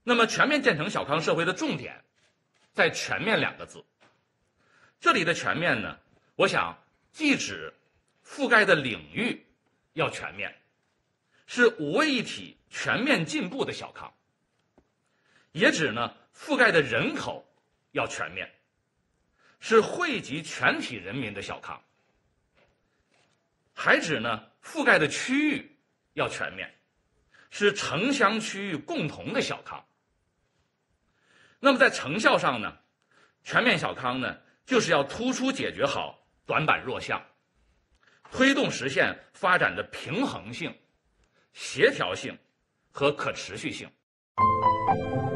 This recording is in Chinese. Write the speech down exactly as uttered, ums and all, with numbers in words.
那么全面建成小康社会的重点在全面两个字。这里的全面呢，我想既指覆盖的领域要全面，是五位一体全面进步的小康，也指呢覆盖的人口要全面，是惠及全体人民的小康，还指呢覆盖的区域要全面，是城乡区域共同的小康。那么在成效上呢，全面小康呢就是要突出解决好短板弱项，推动实现发展的平衡性、协调性和可持续性。